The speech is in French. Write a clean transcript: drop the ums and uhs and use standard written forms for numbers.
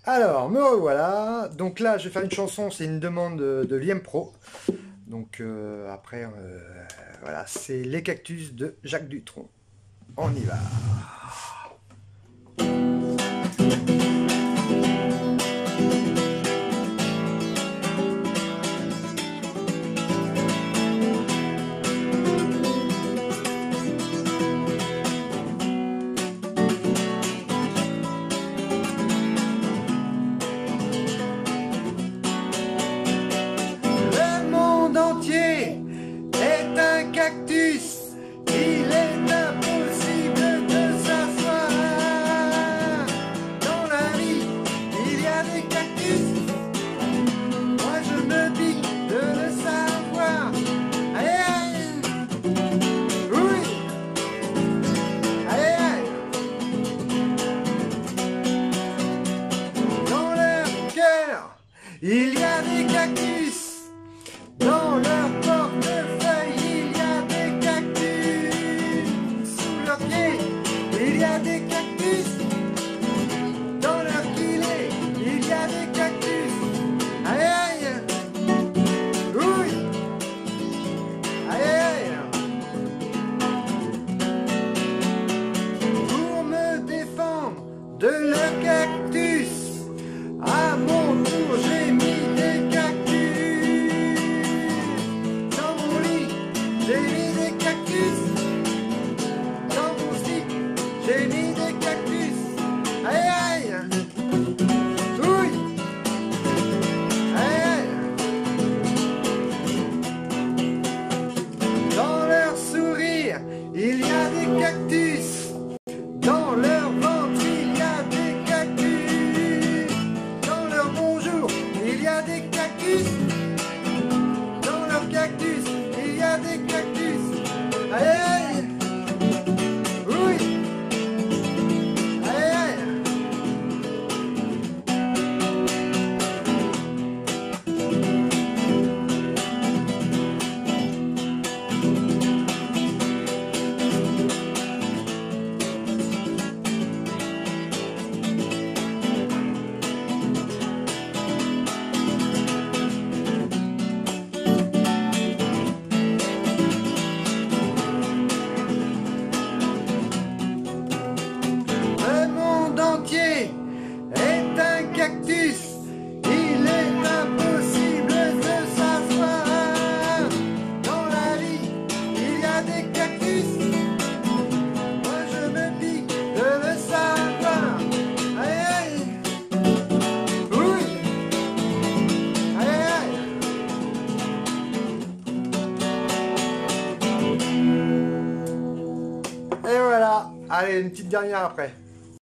Alors, me revoilà. Donc là, je vais faire une chanson, c'est une demande de Liam Pro. Donc après, voilà, c'est Les Cactus de Jacques Dutronc. On y va. Le monde entier est un cactus. Il est impossible de s'asseoir. Dans la vie, il y a des cactus. Moi, je me pique de le savoir. Aïe, aïe. Oui. Aïe, aïe. Dans leur cœur, il y a des cactus. Dans leur portefeuille, il y a des cactus. Sous leurs pieds, il y a des cactus. Dans leur gilet, il y a des cactus. Aïe aïe. Oui. Aïe aïe. Pour me défendre de leur cactus, à mon tour j'ai mis des cactus. Dans mon lit, j'ai mis des cactus. Dans mon slip, j'ai mis des cactus. Aïe aïe. Oui. Aïe aïe. Dans leur sourire, il y a des cactus. Dans leur ventre, il y a des cactus. Dans leur bonjour, il y a des cactus. Dans leur cactus, il y a des cactus. Aïe aïe. Oui. Aïe aïe. Le monde entier est un cactus. Il est impossible de s'asseoir. Dans la vie, il y a des cactus. Moi je me pique de le savoir. Aïe aïe. Oui. Aïe aïe. Et voilà. Allez, une petite dernière après.